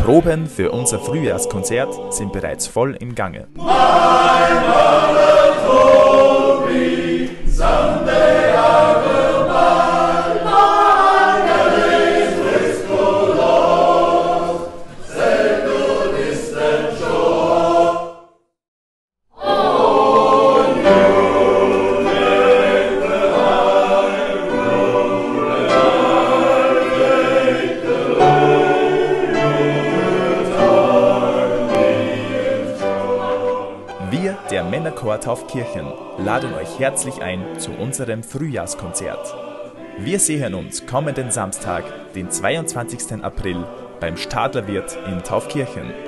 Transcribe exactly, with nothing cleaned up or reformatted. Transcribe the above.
Proben für unser Frühjahrskonzert sind bereits voll im Gange. Wir, der Männerchor Taufkirchen, laden euch herzlich ein zu unserem Frühjahrskonzert. Wir sehen uns kommenden Samstag, den zweiundzwanzigsten April, beim Stadlerwirt in Taufkirchen.